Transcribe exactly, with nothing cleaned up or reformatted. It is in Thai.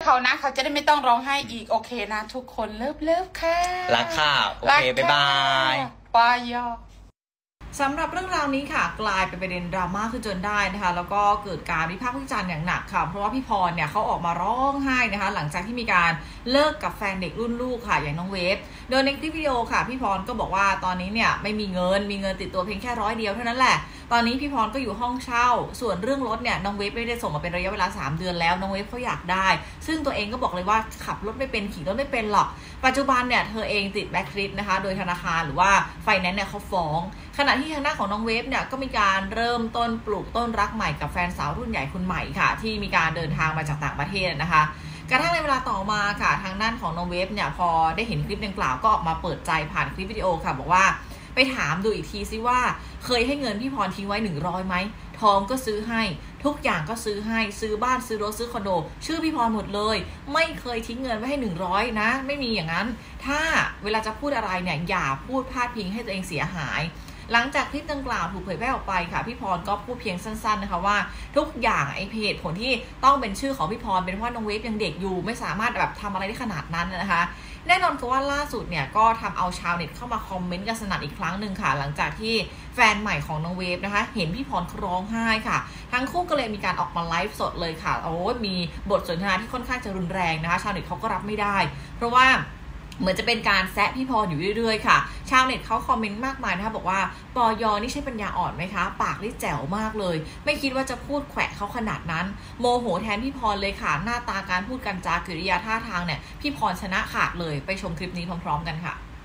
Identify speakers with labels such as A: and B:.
A: เขานะเขาจะได้ไม่ต้องร้องไห้อีกโอเคนะทุกคนเลิฟเลิฟค่ะ
B: รักค่ะโอเคบ๊ายบาย
A: ปายอ
C: สำหรับเรื่องราวนี้ค่ะกลายเป็นประเด็นดราม่าขึ้นจนได้นะคะแล้วก็เกิดการวิพากษ์วิจารณ์อย่างหนักค่ะเพราะว่าพี่พรเนี่ยเขาออกมาร้องไห้นะคะหลังจากที่มีการเลิกกับแฟนเด็กรุ่นลูกค่ะอย่างน้องเวฟโดยในคลิปวิดีโอค่ะพี่พรก็บอกว่าตอนนี้เนี่ยไม่มีเงินมีเงินติดตัวเพียงแค่ร้อยเดียวเท่านั้นแหละตอนนี้พี่พรก็อยู่ห้องเช่าส่วนเรื่องรถเนี่ยน้องเวฟไม่ได้ส่งมาเป็นระยะเวลาสามเดือนแล้วน้องเวฟเขาอยากได้ซึ่งตัวเองก็บอกเลยว่าขับรถไม่เป็นขี่รถไม่เป็นหรอกปัจจุบันเนี่ยเธอเองติดแบล็คลิสต์นะคะโดยธนาคารหรือว่าไฟแนนซ์เนี่ยเขาฟ้องขณะที่ทางด้านของน้องเวฟเนี่ยก็มีการเริ่มต้นปลูกต้นรักใหม่กับแฟนสาวรุ่นใหญ่คนใหม่ค่ะที่มีการเดินทางมาจากต่างประเทศนะคะกระทั่งในเวลาต่อมาค่ะทางด้านของน้องเวฟเนี่ยพอได้เห็นคลิปดังกล่าวก็ออกมาเปิดใจผ่านคลิปวิดีโอค่ะบอกว่าไปถามดูอีกทีซิว่าเคยให้เงินพี่พรทิ้งไว้หนึ่งร้อยไหมทองก็ซื้อให้ทุกอย่างก็ซื้อให้ซื้อบ้านซื้อรถซื้อคอนโดชื่อพี่พรหมดเลยไม่เคยทิ้งเงินไว้ให้หนึ่งร้อยนะไม่มีอย่างนั้นถ้าเวลาจะพูดอะไรเนี่ยอย่าพูดพาดพิงให้ตัวเองเสียหายหลังจากคลิปดังกล่าวถูกเผยแพร่ออกไปค่ะพี่พรก็พูดเพียงสั้นๆนะคะว่าทุกอย่างไอ้เหตุผลที่ต้องเป็นชื่อของพี่พรเป็นเพราะน้องเวฟยังเด็กอยู่ไม่สามารถแบบทำอะไรได้ขนาดนั้นนะคะแน่นอนคือว่าล่าสุดเนี่ยก็ทำเอาชาวเน็ตเข้ามาคอมเมนต์กันสนั่นอีกครั้งหนึ่งค่ะหลังจากที่แฟนใหม่ของน้องเวฟนะคะเห็นพี่พรร้องไห้ค่ะทั้งคู่ก็เลยมีการออกมาไลฟ์สดเลยค่ะโอ้มีบทสนทนาที่ค่อนข้างจะรุนแรงนะคะชาวเน็ตเขาก็รับไม่ได้เพราะว่าเหมือนจะเป็นการแซะพี่พรอยู่เรื่อยๆค่ะชาวเน็ตเขาคอมเมนต์มากมายนะคะบอกว่าปอยอนี่ใช่ปัญญาอ่อนไหมคะปากนี่แจ๋วมากเลยไม่คิดว่าจะพูดแขวะเขาขนาดนั้นโมโหแทนพี่พรเลยค่ะหน้าตาการพูดกันจากิริยาท่าทางเนี่ยพี่พรชนะขาดเลยไปชมคลิปนี้พร้อมๆกันค่ะ